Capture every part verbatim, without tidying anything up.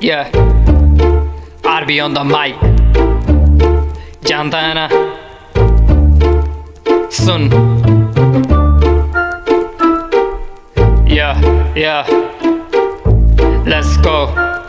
Yeah, R B on the mic, जानता है ना, सुन। Yeah, yeah, let's go।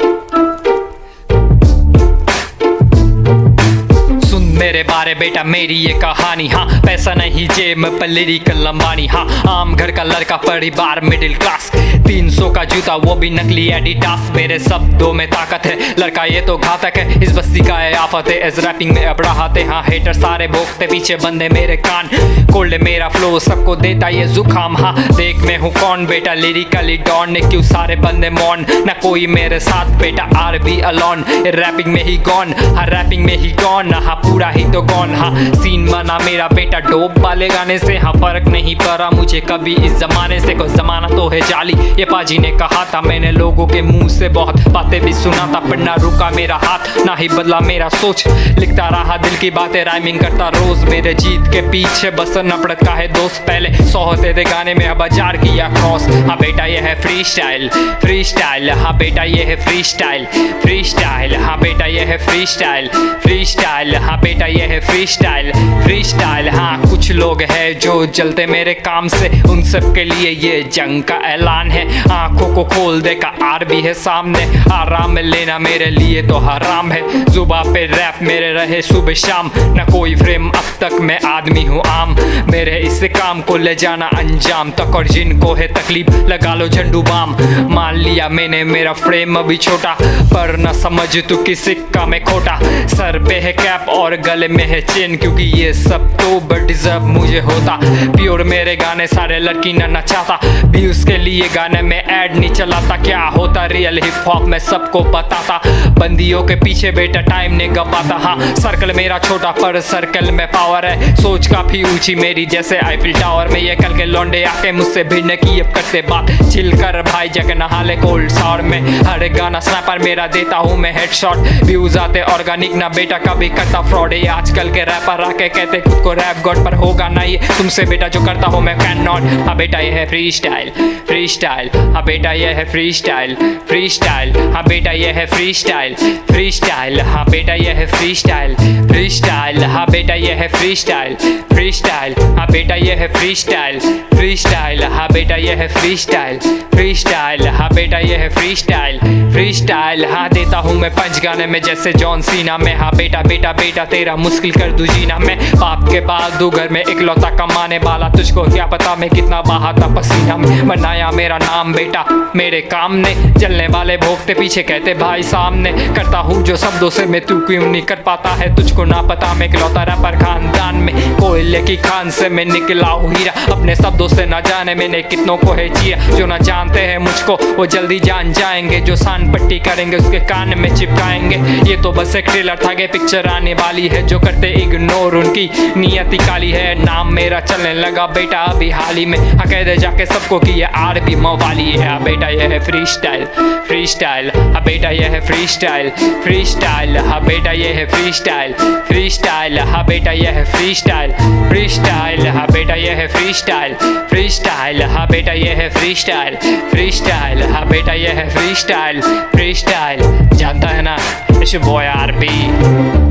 मेरे बारे बेटा मेरी ये कहानी, हाँ पैसा नहीं जेब में पर लिरिकल लंबानी, हाँ आम घर का लड़का परिवार मिडिल क्लास, तीन सौ का जूता वो भी नकली एडिडास, मेरे शब्दों में ताकत है लड़का ये तो घातक है, इस बस्ती का है आफत है, इस रैपिंग में अब रहाते हाँ हेटर सारे भोगते पीछे बंदे मेरे कान, कोल्ड मेरा फ्लो सबको देता ये जुकाम, हाँ देख मैं हूँ कौन बेटा लिरिकली डॉन, ने क्यों सारे बंदे मौन, ना कोई मेरे साथ बेटा आर बी अलोन, रैपिंग में ही गॉन, हाँ रैपिंग में ही गॉन, हाँ पूरा ही तो कौन, हाँ सीन बना मेरा बेटा डोप वाले गाने से, हाँ फर्क नहीं पड़ा मुझे कभी इस जमाने से, कोई जमाना तो है जाली ये पाजी ने कहा था, मैंने लोगों के मुंह से बहुत बातें भी सुना था, पर ना रुका मेरा हाथ ना ही बदला मेरा सोच, लिखता रहा दिल की बातें राइमिंग करता रोज, मेरे जीत के पीछे बस नफरत का है दोस्त, पहले सौ होते थे गाने में अब हजार किया क्रॉस, हाँ बेटा ये है फ्री स्टाइल फ्री स्टाइल, हाँ बेटा ये है फ्री स्टाइल फ्री स्टाइल, हाँ बेटा ये है फ्री स्टाइल फ्री स्टाइल, हाँ बेटा ये है फ्री स्टाइल फ्री स्टाइल, हाँ कुछ लोग हैं जो जलते मेरे काम से, उन सब के लिए ये जंग का ऐलान है, आंखों को खोल दे का आर भी है सामने, आराम लेना मेरे लिए तो हराम है, जुबा पे रैप मेरे रहे सुबह शाम, न कोई फ्रेम अब तक मैं आदमी हूँ आम, मेरे इस काम को ले जाना अंजाम तक, और जिनको है तकलीफ लगा लो झंडू बाम, मान लिया मैंने मेरा फ्रेम अभी छोटा, पर न समझ तू कि सिक्का में खोटा, सर पे है कैप और गले में है चेन, क्योंकि ये सब तो बट डिजर्व मुझे होता, प्योर मेरे गाने सारे लड़की न नचाता, भी उसके लिए गाने में ऐड नहीं चलाता, क्या होता रियल हिप हॉप में सबको बताता, बंदियों के पीछे बेटा टाइम ने गपाता, हाँ सर्कल मेरा छोटा पर सर्कल में पावर है, सोच काफी ऊंची मेरी जैसे आईफिल टावर में, ये कल के लौंडे आके मुझसे भिड़ने की अब करते बात, चिल कर भाई जग नहा ले कोल्ड सावर में, हर एक गाना स्नैपर मेरा देता हूँ मैं हेडशॉट, व्यूज आते ऑर्गेनिक ना बेटा कभी करता फ्रॉड, ये आजकल के रैपर आके कहते खुद को रैप गॉड, पर होगा ना ये तुमसे बेटा जो करता हूँ मैं कैन नॉट, हाँ बेटा ये है फ्री स्टाइल फ्री स्टाइल, हाँ बेटा ये है फ्री स्टाइल फ्री स्टाइल, हाँ बेटा ये है फ्री स्टाइल फ्री स्टाइल, हाँ बेटा ये है फ्री स्टाइल फ्री स्टाइल, हाँ बेटा ये है फ्री स्टाइल फ्री स्टाइल, हाँ बेटा ये है फ्री स्टाइल फ्री स्टाइल, हाँ बेटा ये है फ्री स्टाइल फ्री स्टाइल, हाँ बेटा ये है फ्री स्टाइल फ्री स्टाइल, हाँ देता हूँ मैं पंच गाने में जैसे जॉन सीना में, हाँ बेटा बेटा बेटा तेरा मुश्किल कर दूं जीना मैं, बाप के बाद दू घर में इकलौता कमाने वाला, तुझको क्या पता मैं कितना बहाता पसीना में, बनाया मेरा नाम बेटा मेरे काम ने, जलने वाले भोगते पीछे कहते भाई सामने, करता हूँ जो शब्दों से मैं तू क्यों नहीं कर पाता है, तुझको ना पता मैं इकलौता रैपर खानदान में, कोयले की खान से मैं निकला हूँ हीरा, अपने शब्दों से ना जाने मैंने कितनों को है जिया, जो ना जानते हैं मुझको वो जल्दी जान जाएंगे, जो सान पट्टी करेंगे उसके कान में चिपकाएंगे, ये तो बस एक ट्रेलर था कि पिक्चर आने वाली है, जो करते इग्नोर उनकी नियति काली है, नाम मेरा चलने लगा बेटा अभी हाल ही में, हाँ कह दे जाके सबको कि ये आर भी मवाली है, हाँ बेटा ये है फ्री स्टाइल फ्री स्टाइल, हाँ बेटा ये है फ्री स्टाइल फ्री स्टाइल, हाँ बेटा ये है फ्री स्टाइल फ्री स्टाइल, हाँ बेटा ये है फ्री स्टाइल फ्री स्टाइल, हाँ बेटा ये है फ्री स्टाइल फ्री स्टाइल, हाँ बेटा ये है फ्री स्टाइल फ्री स्टाइल, हाँ बेटा ये है फ्री स्टाइल फ्री स्टाइल, जानता है ना इस बॉय आर बी।